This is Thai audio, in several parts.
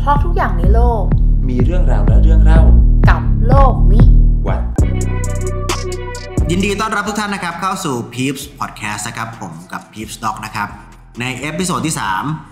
เพราะทุกอย่างในโลกมีเรื่องราวและเรื่องเล่ากับโลกวิวัฒน์ยินดีต้อนรับทุกท่านนะครับเข้าสู่ Peeps Podcast นะครับผมกับ Peeps Doc นะครับในเอพิโซดที่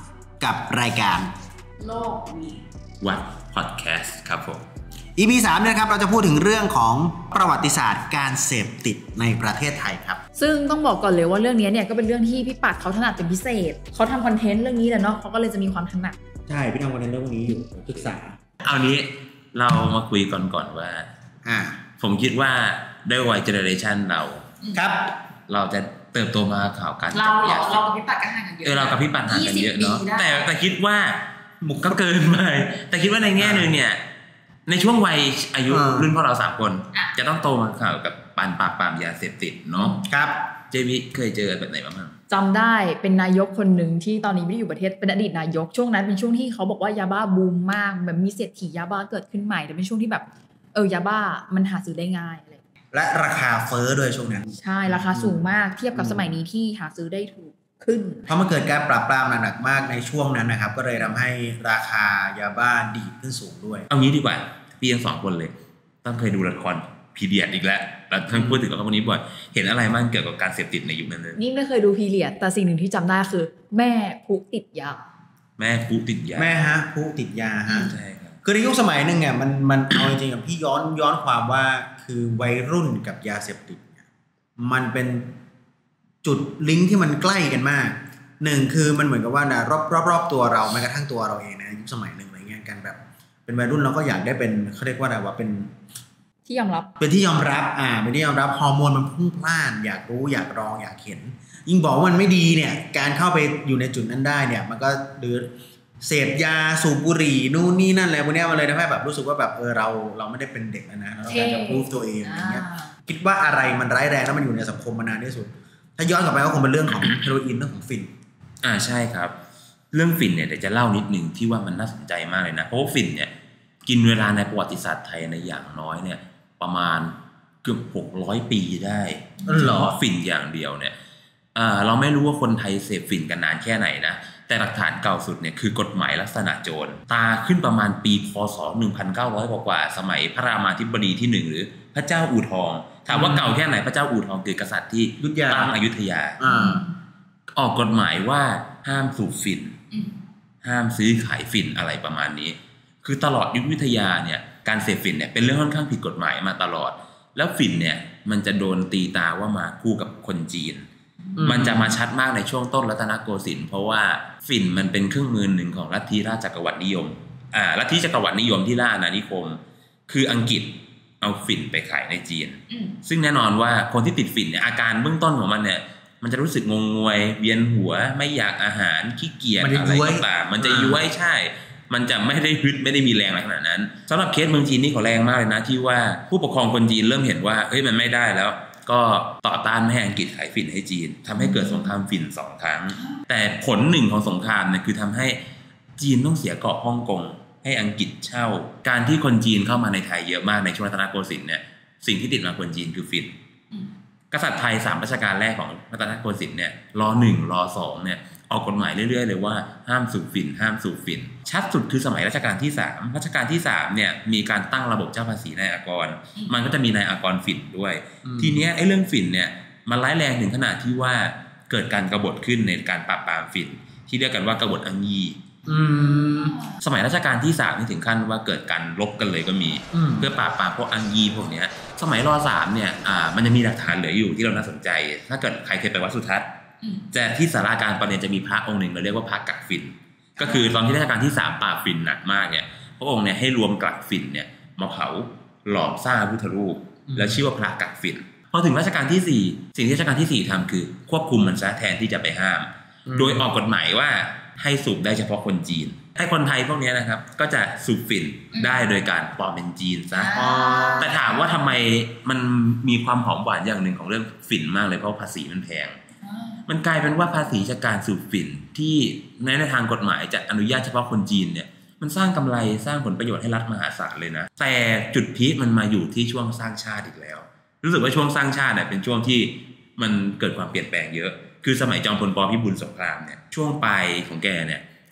3กับรายการโลกวิวัฒน์ Podcast ครับผม EP 3นะครับเราจะพูดถึงเรื่องของประวัติศาสตร์การเสพติดในประเทศไทยครับซึ่งต้องบอกก่อนเลยว่าเรื่องนี้เนี่ยก็เป็นเรื่องที่พี่ปัดเขาถนัดเป็นพิเศษเขาทำคอนเทนต์เรื่องนี้แหละเนาะเขาก็เลยจะมีความถนัดใช่พี่ทำคอนเทนต์เรื่องนี้อยู่ศึกษาเอานี้เรามาคุยก่อนว่าผมคิดว่าด้วยวัยเจเนอเรชันเราครับเราจะเติบโตมาข่าวการเรากับพี่ปัดก็ห่างกันเยอะเรากับพี่ปัดห่างกันเยอะเนาะแต่คิดว่ามุกก็เกินไปแต่คิดว่าในแง่นึงเนี่ยในช่วงวัยอายุรุ่นพวกเรา3คนจะต้องโตมาข่าวกับปราบปรามยาเสพติดเนาะครับเจวิเคยเจอแบบไหนบ้างจำได้เป็นนายกคนหนึ่งที่ตอนนี้ไม่ได้อยู่ประเทศเป็นอดีตนายกช่วงนั้นเป็นช่วงที่เขาบอกว่ายาบ้าบูมมากแบบมีเศรษฐียาบ้าเกิดขึ้นใหม่แต่เป็นช่วงที่แบบยาบ้ามันหาซื้อได้ง่ายอะไรและราคาเฟ้อด้วยช่วงนั้นใช่ราคาสูงมากเทียบกับสมัยนี้ที่หาซื้อได้ถูกขึ้นเพราะมันเกิดการปราบปรามหนักมากในช่วงนั้นนะครับก็เลยทำให้ราคายาบ้าดีดขึ้นสูงด้วยเอางี้ดีกว่าพี่ยัง2คนเลยต้องเคยดูละครพีเรียดอีกแล้วทั้งพูดถึงกับคนนี้บ่อยเห็นอะไรบ้างเกี่ยวกับการเสพติดในยุคนั้นเลยนี่ไม่เคยดูพีเรียดแต่สิ่งหนึ่งที่จำได้คือแม่พุติดยาแม่พุติดยาแม่พุติดยาฮะใช่ครับคือในยุคสมัยนึงเนี่ยมันเอาจริงๆกับพี่ย้อนความว่าคือวัยรุ่นกับยาเสพติดมันเป็นจุดลิงก์ที่มันใกล้กันมากหนึ่งคือมันเหมือนกับว่านะรอบตัวเราแม้กระทั่งตัวเราเองนะยุคสมัยนึงอะไรเงี้ยกันแบบเป็นวัยรุ่นเราก็อยากได้เป็นเขาเรียกว่าอะไรว่าเป็นที่ยอมรับเป็นที่ยอมรับเป็นที่ยอมรับฮอร์โมนมันพุ่งพล่านอยากรู้อยากลองอยากเห็นยิ่งบอกว่ามันไม่ดีเนี่ยการเข้าไปอยู่ในจุดนั้นได้เนี่ยมันก็หรือเสพยาสูบบุหรี่นู่นนี่นั่นอะไรพวกนี้มันเลยทำให้แบบรู้สึกว่าแบบเราไม่ได้เป็นเด็กแล้วนะเราอยากจะพิสูจตัวเองอะไรเงี้ยคิดว่าอะไรมันร้ายแรงแล้วมันอยู่ในสังคมมานานที่สุดถ้าย้อนกลับไปก็คงเป็นเรื่องของเฮโรอีนเรื่องของฝิ่นใช่ครับเรื่องฝิ่นเนี่ยเดี๋ยวจะเล่านิดนึงที่ว่ามันน่าสนใจมากเลยนะเพราะว่าฝิ่นเนี่ยกินเวลาในประวัติศาสตร์ไทยในอย่างน้อยเนี่ยประมาณเกือบ600 ปีได้หรอฝิ่นอย่างเดียวเนี่ยเราไม่รู้ว่าคนไทยเสพฝิ่นกันนานแค่ไหนนะแต่หลักฐานเก่าสุดเนี่ยคือกฎหมายลักษณะโจรตาขึ้นประมาณปีพ.ศ. 1900 กว่าสมัยพระรามาธิบดีที่1หรือพระเจ้าอู่ทองถามว่าเก่าแค่ไหนพระเจ้าอู่ทองคือกษัตริย์ที่ตั้งอยุธยาออกกฎหมายว่าห้ามสูบฝิ่นห้ามซื้อขายฝิ่นอะไรประมาณนี้คือตลอดยุคอยุธยาเนี่ยการเสพฝิ่นเนี่ยเป็นเรื่องค่อนข้างผิดกฎหมายมาตลอดแล้วฝิ่นเนี่ยมันจะโดนตีตาว่ามาคู่กับคนจีนมันจะมาชัดมากในช่วงต้นรัตนโกสินทร์เพราะว่าฝิ่นมันเป็นเครื่องมือหนึ่งของลัทธิราชจักรวรรดินิยมลัทธิจักรวรรดินิยมที่ล่าอาณานิคมคืออังกฤษเอาฝิ่นไปขายในจีนซึ่งแน่นอนว่าคนที่ติดฝิ่นเนี่ยอาการเบื้องต้นของมันเนี่ยมันจะรู้สึกงงงวยเวียนหัวไม่อยากอาหารขี้เกียจอะไรก็ตามมันจะย้วยใช่มันจะไม่ได้ฮึดไม่ได้มีแรงอะไรขนาดนั้นสำหรับเคสเมืองจีนนี่เขาแรงมากเลยนะที่ว่าผู้ปกครองคนจีนเริ่มเห็นว่ามันไม่ได้แล้วก็ต่อต้านไม่ให้อังกฤษขายฝิ่นให้จีนทำให้เกิดสงครามฝิ่น2 ครั้งแต่ผลหนึ่งของสงครามเนี่ยคือทำให้จีนต้องเสียเกาะฮ่องกงให้อังกฤษเช่าการที่คนจีนเข้ามาในไทยเยอะมากในช่วงรัตนโกสินทร์เนี่ยสิ่งที่ติดมาคนจีนคือฝิ่นกษัตริย์ไทย3รัชกาลแรกของรัตนโกสินทร์เนี่ยร.1 ร.2 เนี่ยออกกฎหมายเรื่อยๆเลยว่าห้ามสูบฝิ่นห้ามสูบฝิ่นชัดสุดคือสมัยรัชกาลที่3รัชกาลที่3เนี่ยมีการตั้งระบบเจ้าภาษีนายอากรมันก็จะมีนายอากรฝิ่นด้วยทีเนี้ยไอ้เรื่องฝิ่นเนี่ยมันร้ายแรงถึงขนาดที่ว่าเกิดการกบฏขึ้นในการปราบปรามฝิ่นที่เรียกกันว่ากบฏอังยีสมัยรัชกาลที่3นี่ถึงขั้นว่าเกิดการรบกันเลยก็มีเพื่อปราบปรามพวกอังยีพวกเนี้ยสมัยร.3เนี่ยมันจะมีหลักฐานเหลืออยู่ที่เราน่าสนใจถ้าเกิดใครเคยไปวัดสุทัศน์จะที่ศาลาการประเรียนจะมีพระองค์หนึ่งเราเรียกว่าพระกักฝิ่นก็คือตอนที่รัชกาลที่3ปราบฝิ่นหนักมากเนี่ยพระองค์เนี่ยให้รวมกักฝิ่นเนี่ยมาเผาหลอมสร้างพุทธรูปแล้วชื่อว่าพระกักฝิ่นพอถึงรัชกาลที่4สิ่งที่รัชกาลที่4ทำคือควบคุมมันซะแทนที่จะไปห้ามโดยออกกฎหมายว่าให้สูบได้เฉพาะคนจีนให้คนไทยพวกนี้นะครับก็จะสูบฝิ่นได้โดยการปลอมเป็นจีนซะแต่ถามว่าทำไมมันมีความหอมหวานอย่างหนึ่งของเรื่องฝิ่นมากเลยเพราะภาษีมันแพงมันกลายเป็นว่าภาษีจากการสูบฝิ่นที่ในทางกฎหมายจะอนุญาตเฉพาะคนจีนเนี่ยมันสร้างกำไรสร้างผลประโยชน์ให้รัฐมหาศาลเลยนะแต่จุดพีคมันมาอยู่ที่ช่วงสร้างชาติอีกแล้วรู้สึกว่าช่วงสร้างชาติเนี่ยเป็นช่วงที่มันเกิดความเปลี่ยนแปลงเยอะคือสมัยจอมพลป.พิบูลสงครามเนี่ยช่วงปลายของแกเนี่ย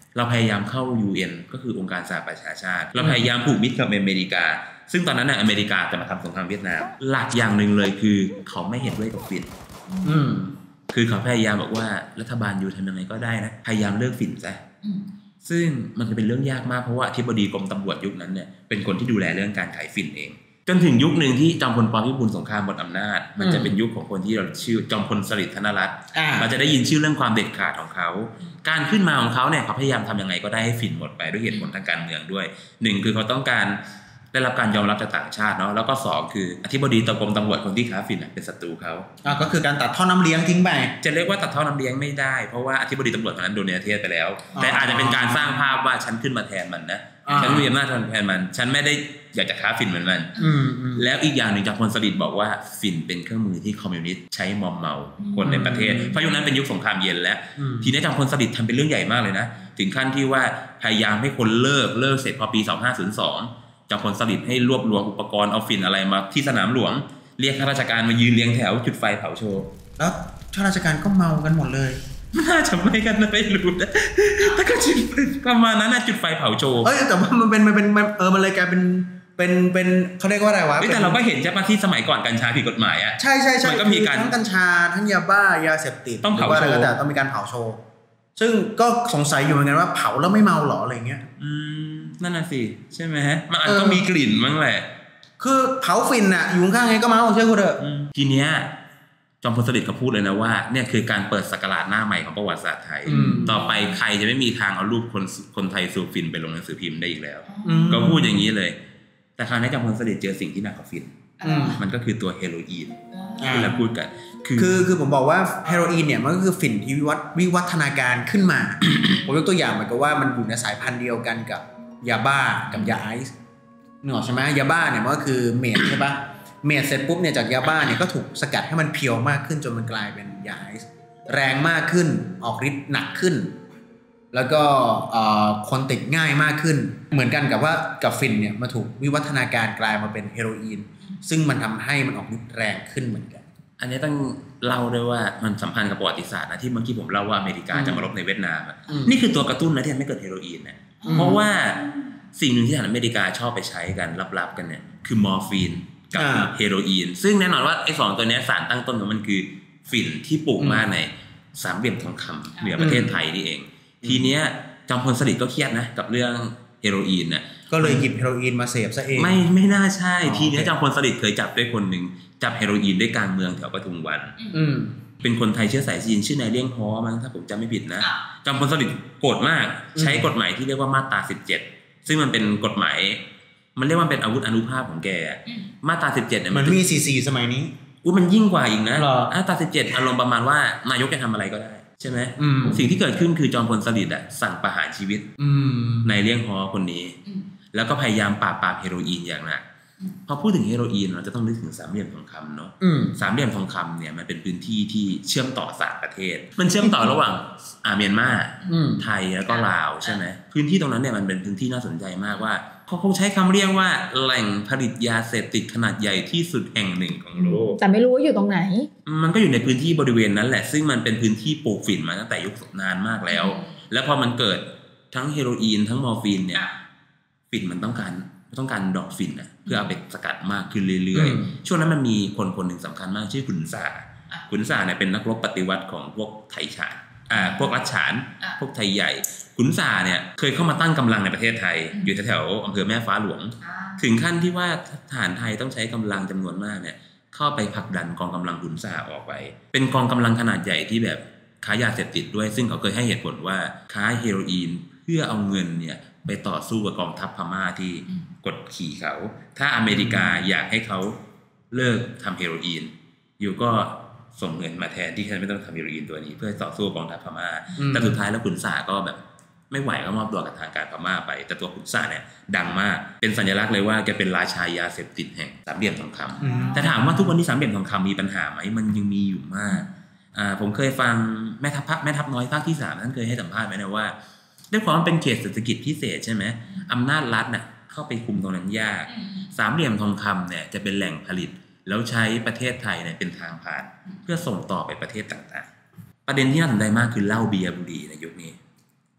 เราพยายามเข้า UN ก็คือองค์การสหประชาชาติเราพยายามผูกมิตรกับอเมริกาซึ่งตอนนั้นน่ะอเมริกาจะมาทำสงครามเวียดนามหลักอย่างหนึ่งเลยคือเขาไม่เห็นด้วยกับฝิ่นคือเขาพยายามบอกว่ารัฐบาลอยู่ทำยังไงก็ได้นะพยายามเลิกฝิ่นซะซึ่งมันจะเป็นเรื่องยากมากเพราะว่าอธิบดีกรมตำรวจยุคนั้นเนี่ยเป็นคนที่ดูแลเรื่องการขายฝิ่นเองจนถึงยุคหนึ่งที่จอมพลปพิบูลสงครามหมดอำนาจมันจะเป็นยุคของคนที่เราชื่อจอมพลสฤษดิ์ธนรัตน์เราจะได้ยินชื่อเรื่องความเด็ดขาดของเขาการขึ้นมาของเขาเนี่ยเขาพยายามทำยังไงก็ได้ให้ฝิ่นหมดไปด้วยเหตุผลทางการเมืองด้วยหนึ่งคือเขาต้องการได้รับการยอมรับจากต่างชาติเนาะแล้วก็2คืออธิบดีกรมตำรวจคนที่ค้าฝิ่นเป็นศัตรูเขาก็คือการตัดท่อน้ำเลี้ยงทิ้งไปจะเรียกว่าตัดท่อน้ำเลี้ยงไม่ได้เพราะว่าอธิบดีตำรวจคนนั้นโดนเนรเทศไปแล้วแต่อาจจะเป็นการสร้างภาพว่าฉันขึ้นมาแทนมันนะฉันมีอำนาจแทนมันฉันไม่ได้อยากจะค้าฝิ่นเหมือนมันแล้วอีกอย่างหนึ่งจอมพลสฤษดิ์บอกว่าฝิ่นเป็นเครื่องมือที่คอมมิวนิสต์ใช้มอมเมาคนในประเทศเพราะยุคนั้นเป็นยุคสงครามเย็นแล้วทีนี้จอมพลสฤษดิ์ทำเป็นเรื่องใหญ่มากเลยนะถึงขั้นที่ว่าพยายามให้คนเลิกเสร็จพอปี2502จอมพลสฤษดิ์ให้รวบรวมอุปกรณ์เอาฝิ่นอะไรมาที่สนามหลวงเรียกข้าราชการมายืนเรียงแถวจุดไฟเผาโชว์แล้วข้าราชการก็เมากันหมดเลยน่าจะไม่กันนะไม่รู้นะแต่ก็จุดประมาณนั้นนะจุดไฟเผาโชว์แต่ว่ามันเป็นมันเลยกลายเป็นเขาเรียกว่าอะไรวะแต่เราก็เห็นใช่ป่ะที่สมัยก่อนกัญชาผิดกฎหมายอ่ะใช่มันก็มีการทั้งกัญชาทั้งยาบ้ายาเสพติดต้องเผาโชว์แต่ต้องมีการเผาโชว์ซึ่งก็สงสัยอยู่เหมือนกันว่าเผาแล้วไม่เมาหรออะไรเงี้ยนั่นน่ะสิใช่ไหมฮะมันอาจต้องมีกลิ่นมั้งแหละคือเผาฝิ่นอ่ะอยู่ข้างไงก็เมาเชื่อกูเถอะทีเนี้ยจอมพลสฤษดิ์ก็พูดเลยนะว่าเนี่ยคือการเปิดศักราชหน้าใหม่ของประวัติศาสตร์ไทยต่อไปใครจะไม่มีทางเอารูปคนไทยสูบฝิ่นไปลงหนังสือพิมพ์ได้อีกแล้วก็พูดอย่างนี้เลยแต่คราวนี้จอมพลสฤษดิ์เจอสิ่งที่หนักกว่าฝิ่นมันก็คือตัวเฮโรอีนที่เราพูดกันคือผมบอกว่าเฮโรอีนเนี่ยมันก็คือฝิ่นที่วิวัฒนาการขึ้นมา ผมยกตัวอย่างเหมือนกับว่ามันอยู่ในสายพันธุ์เดียวกันกับยาบ้ากับยาไอซ์นึกออกใช่ไหมยาบ้าเนี่ยมันก็คือเมทใช่ปะเมทเสร็จปุ๊บเนี่ยจากยาบ้าเนี่ยก็ถูกสกัดให้มันเพียวมากขึ้นจนมันกลายเป็นยาไอซ์แรงมากขึ้นออกฤทธิ์หนักขึ้นแล้วก็คนติดง่ายมากขึ้นเหมือนกันกับว่ากับฝิ่นเนี่ยมาถูกวิวัฒนาการกลายมาเป็นเฮโรอีนซึ่งมันทำให้มันออกฤทธิ์แรงขึ้นเหมือนกันอันนี้ต้องเล่าด้วยว่ามันสัมพันธ์กับประวัติศาสตร์นะที่เมื่อกี้ผมเล่าว่าอเมริกาจะมารบในเวียดนามนี่คือตัวกระตุ้นนะที่ทำให้เกิดเฮโรอีนนะเพราะว่าสิ่งหนึ่งที่ทางอเมริกาชอบไปใช้กันลับๆกันเนี่ยคือมอร์ฟีนกับเฮโรอีนซึ่งแน่นอนว่าไอ้2ตัวนี้สารตั้งต้นของมันคือฝิ่นที่ปลูกมาในสามเหลี่ยมทองคำเหนือประเทศไทยนี่เองทีเนี้ยจอมพลสฤษดิ์ก็เครียดนะกับเรื่องเฮโรอีนน่ะก็เลยหยิบเฮโรอีนมาเสพซะเองไม่น่าใช่ทีเนี้ยจอมพลสฤษดิ์เคยจับด้วยคนนึงจับเฮโรอีนด้วยกลางเมืองแถวปทุมวันเป็นคนไทยเชื้อสายจีนชื่อนายเลี้ยงฮ้อมั้งถ้าผมจำไม่ผิดนะจอมพลสฤษดิ์โกรธมากใช้กฎหมายที่เรียกว่ามาตรา17ซึ่งมันเป็นกฎหมายมันเรียกว่าเป็นอาวุธอนุภาพของแกมาตรา17เนี่ยมันมี44สมัยนี้มันยิ่งกว่าอีกนะมาตรา17อารมณ์ประมาณว่านายกจะทำอะไรก็ได้ใช่ไหมสิ่งที่เกิดขึ้นคือจอมพลสฤษดิ์สั่งประหารชีวิตนายเลี้ยงฮ้อคนนี้แล้วก็พยายามปราบเฮโรอีนอย่างหนักพอพูดถึงเฮโรอีนเราจะต้องนึกถึงสามเหลี่ยมทองคำเนาะสามเหลี่ยมทองคำเนี่ยมันเป็นพื้นที่ที่เชื่อมต่อ3ประเทศมันเชื่อมต่อระหว่างเมียนมาไทยแล้วก็ลาวใช่ไหมพื้นที่ตรงนั้นเนี่ยมันเป็นพื้นที่น่าสนใจมากว่าเขาคงใช้คำเรียกว่าแหล่งผลิตยาเสพติดขนาดใหญ่ที่สุดแห่งหนึ่งของโลกแต่ไม่รู้ว่าอยู่ตรงไหนมันก็อยู่ในพื้นที่บริเวณนั้นแหละซึ่งมันเป็นพื้นที่ปลูกฝิ่นมาตั้งแต่ยุคนานมากแล้วแล้วพอมันเกิดทั้งเฮโรอีนทั้งมอร์ฟีนเนี่ยฝิ่นมันต้องการดอกฝิ่นเพื่อเอาไปสกัดมากขึ้นเรื่อยๆช่วงนั้นมันมีคนหนึ่งสำคัญมากชื่อขุนสาเนี่ยเป็นนักรบปฏิวัติของพวกไทยฉานพวกรัชฉานพวกไทยใหญ่ขุนสาเนี่ยเคยเข้ามาตั้งกำลังในประเทศไทยอยู่แถวอำเภอแม่ฟ้าหลวงถึงขั้นที่ว่าทหารไทยต้องใช้กำลังจำนวนมากเนี่ยเข้าไปผลักดันกองกำลังขุนสาออกไปเป็นกองกำลังขนาดใหญ่ที่แบบค้ายาเสพติดด้วยซึ่งเขาเคยให้เหตุผลว่าค้าเฮโรอีนเพื่อเอาเงินเนี่ยไปต่อสู้กับกองทัพพม่าที่กดขี่เขาถ้าอเมริกาอยากให้เขาเลิกทำเฮโรอีนอยู่ก็ส่งเงินมาแทนที่จะไม่ต้องทำเฮโรอีนตัวนี้เพื่อต่อสู้กองทัพพม่าแต่สุดท้ายแล้วขุนสาก็แบบไม่ไหวก็มอบตัวกับทางการพม่าไปแต่ตัวขุนสาเนี่ยดังมากเป็นสัญลักษณ์เลยว่าแกเป็นราชายาเสพติดแห่งสามเหลี่ยมทองคำแต่ถามว่าทุกวันนี้สามเหลี่ยมทองคำมีปัญหาไหมมันยังมีอยู่มากผมเคยฟังแม่ทัพน้อยภาคที่3ท่านเคยให้สัมภาษณ์ไว้นะว่าด้วยความเป็นเขตเศรษฐกิจพิเศษใช่ไหมอำนาจรัฐน่ะเข้าไปคุมตรงนั้นยากสามเหลี่ยมทองคำเนี่ยจะเป็นแหล่งผลิตแล้วใช้ประเทศไทยเนี่ยเป็นทางผ่านเพื่อส่งต่อไปประเทศต่างๆประเด็นที่น่าสนใจมากคือเหล้าเบียร์บุหรี่ในยุคนี้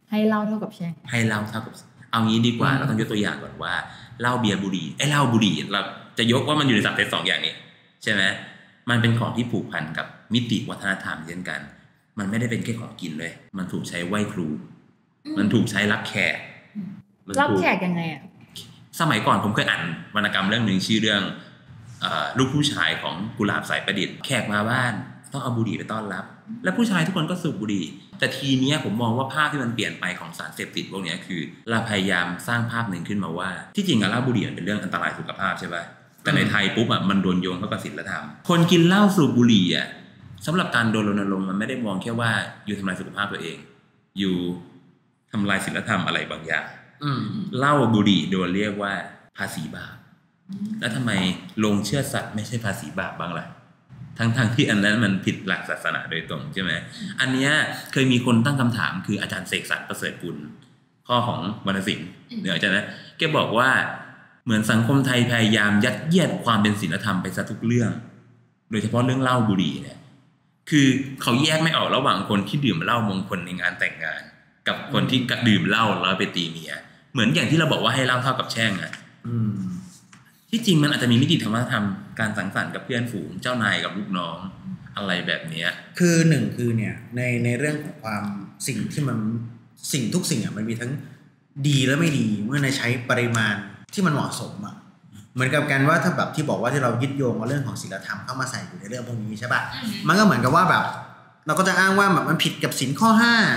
ให้เหล้าเท่ากับแช่งให้เหล้าเท่ากับเอางี้ดีกว่าเราต้องยกตัวอย่างก่อนว่าเหล้าเบียร์บุหรี่เหล้าบุหรี่เราจะยกว่ามันอยู่ในสับเซต2อย่างนี้ใช่ไหมมันเป็นของที่ผูกพันกับมิติวัฒนธรรมเช่นกันมันไม่ได้เป็นแค่ของกินเลยมันถูกใช้ไหว้ครูมันถูกใช้รับแขกยังไงอ่ะสมัยก่อนผมเคยอ่านวรรณกรรมเรื่องนึงชื่อเรื่องลูกผู้ชายของกุหลาบสายประดิษฐ์แขกมาบ้านต้องเอาบุหรี่ไปต้อนรับและผู้ชายทุกคนก็สูบบุหรี่แต่ทีเนี้ยผมมองว่าภาพที่มันเปลี่ยนไปของสารเสพติดพวกนี้คือเราพยายามสร้างภาพหนึ่งขึ้นมาว่าที่จริงเหล้าบุหรี่มันเป็นเรื่องอันตรายสุขภาพใช่ป่ะแต่ในไทยปุ๊บมันโดนโยงเข้ากับศีลธรรมคนกินเหล้าสูบบุหรี่สำหรับการโดนรณรงค์มันไม่ได้มองแค่ว่าอยู่ทำลายสุขภาพตัวเองอยู่ทำลายศีลธรรมอะไรบางอย่างเหล้าบุหรี่โดนเรียกว่าภาษีบาปแล้วทำไมลงเชื่อสัตว์ไม่ใช่ภาษีบาปบ้างล่ะทั้งที่อันนั้นมันผิดหลักศาสนาโดยตรงใช่ไหมอันเนี้ยเคยมีคนตั้งคำถามคืออาจารย์เสกสรรประเสริฐกุลพ่อของวรรณสิงห์เดี๋ยวอาจารย์นะแกบอกว่าเหมือนสังคมไทยพยายามยัดเยียดความเป็นศีลธรรมไปซะทุกเรื่องโดยเฉพาะเรื่องเหล้าบุหรี่เนี่ยคือเขาแยกไม่ออกระหว่างคนที่ดื่มเหล้ามงคลในงานแต่งงานกับคนที่ดื่มเหล้าแล้วไปตีเมียเหมือนอย่างที่เราบอกว่าให้เหล้าเท่ากับแช่งที่จริงมันอาจจะมีมิติธรรมธรรมการสังสรรค์กับเพื่อนฝูงเจ้านายกับลูกน้องอะไรแบบนี้คือหนึ่งคือเนี่ยในเรื่องของความสิ่งที่มันสิ่งทุกสิ่งมันมีทั้งดีและไม่ดีเมื่อในใช้ปริมาณที่มันเหมาะสมเหมือนกับกันว่าถ้าแบบที่บอกว่าที่เรายึดโยงเอาเรื่องของศีลธรรมเข้ามาใส่อยู่ในเรื่องพวกนี้ใช่ป่ะมันก็เหมือนกับว่าแบบเราก็จะอ้างว่าแบบมันผิดกับศีลข้อ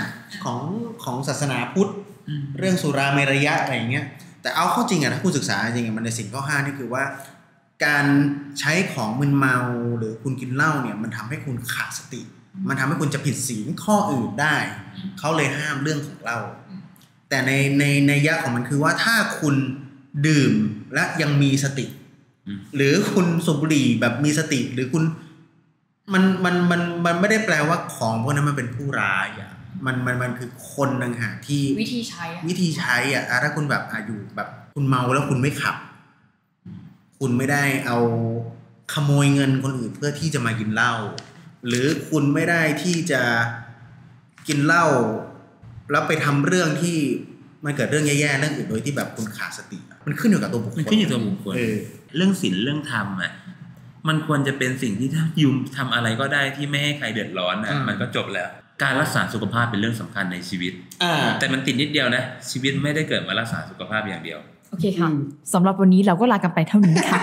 5ของศาสนาพุทธเรื่องสุราเมรยะอะไรอย่างเงี้ยแต่เอาเข้าจริงถ้าคุณศึกษาจริงมันในศีลข้อ5นี่คือว่าการใช้ของมึนเมาหรือคุณกินเหล้าเนี่ยมันทำให้คุณขาดสติมันทำให้คุณจะผิดศีลข้ออื่นได้เขาเลยห้ามเรื่องของเหล้าแต่ในนัยยะของมันคือว่าถ้าคุณดื่มและยังมีสติหรือคุณสูบบุหรี่แบบมีสติหรือคุณมันไม่ได้แปลว่าของพวกนั้นมันเป็นผู้ร้ายมันคือคนต่างหากที่วิธีใช้ถ้าคุณแบบอยู่แบบคุณเมาแล้วคุณไม่ขับคุณไม่ได้เอาขโมยเงินคนอื่นเพื่อที่จะมากินเหล้าหรือคุณไม่ได้ที่จะกินเหล้าแล้วไปทำเรื่องที่มันเกิดเรื่องแย่ๆเรื่องอื่นโดยที่แบบคุณขาดสติมันขึ้นอยู่กับตัวบุคคลมันขึ้นอยู่กับบุคคลเรื่องศีลเรื่องธรรมมันควรจะเป็นสิ่งที่ถ้ายูมทำอะไรก็ได้ที่ไม่ให้ใครเดือดร้อนมันก็จบแล้วการรักษาสุขภาพเป็นเรื่องสำคัญในชีวิตแต่มันติดนิดเดียวนะชีวิตไม่ได้เกิดมารักษาสุขภาพอย่างเดียวโอเคค่ะสำหรับวันนี้เราก็ลากันไปเท่านี้ค่ะ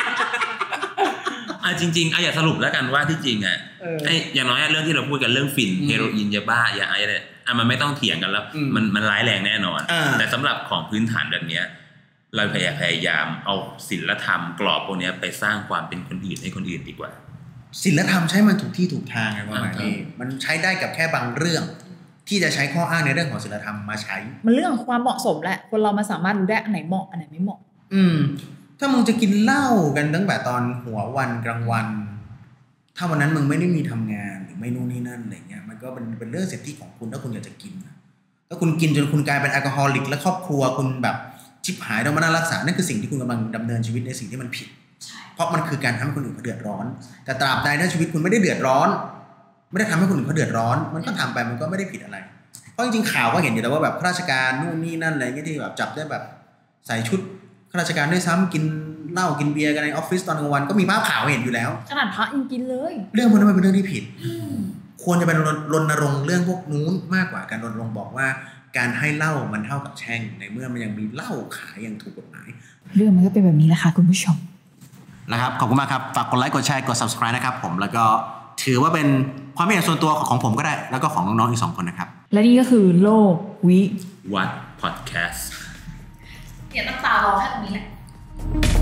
จริงๆอยากสรุปแล้วกันว่าที่จริงอย่างน้อยเรื่องที่เราพูดกันเรื่องฝิ่นเฮโรอีนยาบ้ายาไอซ์เนี่ยมันไม่ต้องเถียงกันแล้วมันร้ายแรงแน่นอนแต่สำหรับของพื้นฐานแบบนี้เราพยายามเอาศีลธรรมกรอบพวกนี้ไปสร้างความเป็นคนอื่นให้คนอื่นดีกว่าศีลธรรมใช้มันถูกที่ถูกทางไงว่ามันใช้ได้กับแค่บางเรื่องที่จะใช้ข้ออ้างในเรื่องของศีลธรรมมาใช้มันเรื่องของความเหมาะสมแหละคนเรามันสามารถรู้ได้อันไหนเหมาะอันไหนไม่เหมาะถ้ามึงจะกินเหล้ากันตั้งแต่ตอนหัววันกลางวันถ้าวันนั้นมึงไม่ได้มีทำงานหรือไม่นู่นนี่นั่นอะไรเงี้ยมันก็เป็นเรื่องสิทธิของคุณถ้าคุณอยากจะกินถ้าคุณกินจนคุณกลายเป็นแอลกอฮอลิกและครอบครัวคุณแบบชิบหายต้องมารักษานั่นคือสิ่งที่คุณกำลังดำเนินชีวิตในสิ่งที่มันผิดเพราะมันคือการทำให้คนอื่นเขาเดือดร้อนแต่ตราบใดถ้าชีวิตคุณไม่ได้เดือดร้อนไม่ได้ทำให้คนอื่นเขาเดือดร้อนมันก็ทำไปมันก็ไม่ได้ผิดอะไรเพราะจริงๆข่าวก็เห็นอยู่แล้วว่าแบบข้าราชการนู่นนี่นั่นอะไรเงี้ยที่แบบจับได้แบบใส่ชุดข้าราชการด้วยซ้ำกินเหล้ากินเบียร์กันในออฟฟิศตอนกลางวันก็มีภาพข่าวเห็นอยู่แล้วขนาดพระยังกินเลยเรื่องพวกนั้นมันเป็นเรื่องที่ผิดควรจะเป็นรณรงค์เรื่องพวกนู้นมากกว่าการรณรงค์บอกว่าการให้เหล้ามันเท่ากับแช่งในเมื่อมันยังมีเหล้าขายอย่างถูกกฎหมายเรื่องมันก็เป็นแบบนี้แหละค่ะคุณผู้ชมนะครับขอบคุณมากครับฝากกดไลค์กดแชร์กด Subscribe นะครับผมแล้วก็ถือว่าเป็นความเห็นส่วนตัวของผมก็ได้แล้วก็ของน้องๆอีก2คนนะครับและนี่ก็คือโลกวิวัฒน์พอดแคสต์ตั้งตารอแค่ตรงนี้แหละ